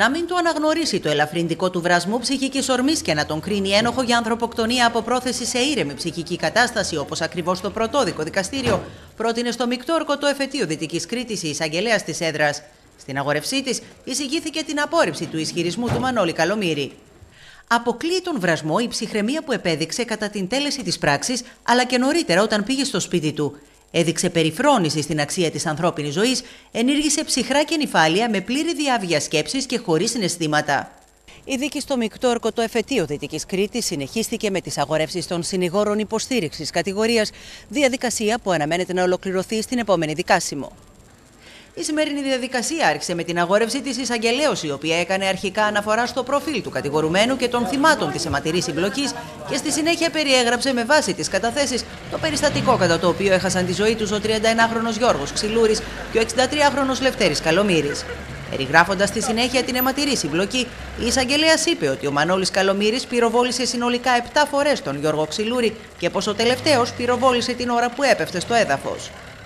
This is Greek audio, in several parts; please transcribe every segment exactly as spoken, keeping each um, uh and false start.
να μην του αναγνωρίσει το ελαφρυντικό του βρασμού ψυχικής ορμής και να τον κρίνει ένοχο για ανθρωποκτονία από πρόθεση σε ήρεμη ψυχική κατάσταση, όπως ακριβώς το πρωτόδικο δικαστήριο πρότεινε στο μεικτό ορκωτό το εφετείο Δυτικής Κρήτης η εισαγγελέας της έδρας. Στην αγόρευσή της εισηγήθηκε την απόρριψη του ισχυρισμού του Μανώλη Καλομήρη. Αποκλείει τον βρασμό η ψυχραιμία που επέδειξε κατά την τέλεση της πράξης, αλλά και νωρίτερα όταν πήγε στο σπίτι του. Έδειξε περιφρόνηση στην αξία της ανθρώπινης ζωής, ενήργησε ψυχρά και νηφάλια με πλήρη διάβγεια σκέψης και χωρίς συναισθήματα. Η δίκη στο μεικτό ορκωτό το εφετείο Δυτικής Κρήτης συνεχίστηκε με τις αγορεύσεις των συνηγόρων υποστήριξης κατηγορίας, διαδικασία που αναμένεται να ολοκληρωθεί στην επόμενη δικάσιμο. Η σημερινή διαδικασία άρχισε με την αγόρευση της εισαγγελέως, η οποία έκανε αρχικά αναφορά στο προφίλ του κατηγορουμένου και των θυμάτων της αιματηρής συμπλοκής και στη συνέχεια περιέγραψε με βάση τις καταθέσεις το περιστατικό κατά το οποίο έχασαν τη ζωή τους ο τριανταενάχρονος Γιώργος Ξυλούρης και ο εξηντατριάχρονος Λευτέρης Καλομήρης. Περιγράφοντας στη συνέχεια την αιματηρή συμπλοκή, η εισαγγελέας είπε ότι ο Μανώλης Καλομήρης πυροβόλησε συνολικά επτά φορές τον Γιώργο Ξυλούρη και πως ο τελευταίος πυροβόλησε την ώρα που έπεφτε στο έδαφος.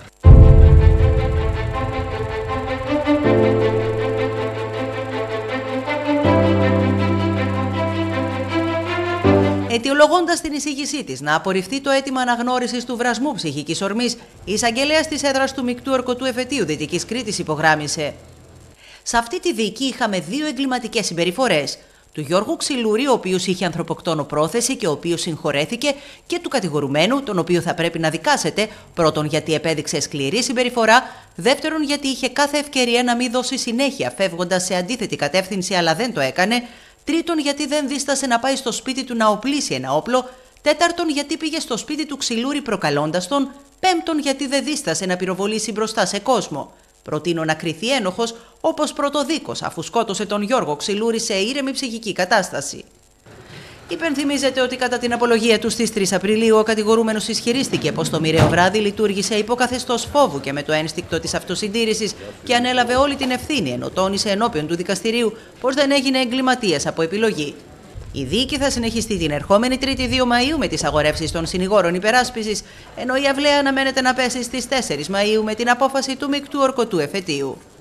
Αιτιολογώντας την εισήγησή της να απορριφθεί το αίτημα αναγνώρισης του βρασμού ψυχικής ορμής, η εισαγγελέας της έδρας του μεικτού ορκωτού εφετείου Δυτικής Κρήτης υπογράμμισε: «Σε αυτή τη δίκη είχαμε δύο εγκληματικές συμπεριφορές. Του Γιώργου Ξυλούρη, ο οποίος είχε ανθρωποκτόνο πρόθεση και ο οποίος συγχωρέθηκε, και του κατηγορουμένου, τον οποίο θα πρέπει να δικάσετε, πρώτον γιατί επέδειξε σκληρή συμπεριφορά, δεύτερον γιατί είχε κάθε ευκαιρία να μην δώσει συνέχεια φεύγοντας σε αντίθετη κατεύθυνση αλλά δεν το έκανε, τρίτον γιατί δεν δίστασε να πάει στο σπίτι του να οπλίσει ένα όπλο, τέταρτον γιατί πήγε στο σπίτι του Ξυλούρη προκαλώντας τον, πέμπτον γιατί δεν δίστασε να πυροβολήσει μπροστά σε κόσμο. Προτείνω να κριθεί ένοχος όπως πρωτοδίκος, αφού σκότωσε τον Γιώργο Ξυλούρη σε ήρεμη ψυχική κατάσταση». Υπενθυμίζεται ότι κατά την απολογία του στις τρεις Απριλίου ο κατηγορούμενος ισχυρίστηκε πως το μοιραίο βράδυ λειτουργήσε υποκαθεστώς φόβου και με το ένστικτο της αυτοσυντήρησης και ανέλαβε όλη την ευθύνη, ενώ τόνισε ενώπιον του δικαστηρίου πως δεν έγινε εγκληματίας από επιλογή. Η δίκη θα συνεχιστεί την ερχόμενη Τρίτη δύο Μαΐου με τις αγορεύσεις των συνηγόρων υπεράσπισης, ενώ η αυλαία αναμένεται να πέσει στις τέσσερις Μαΐου με την απόφαση του μεικτού ορκωτού εφετείου.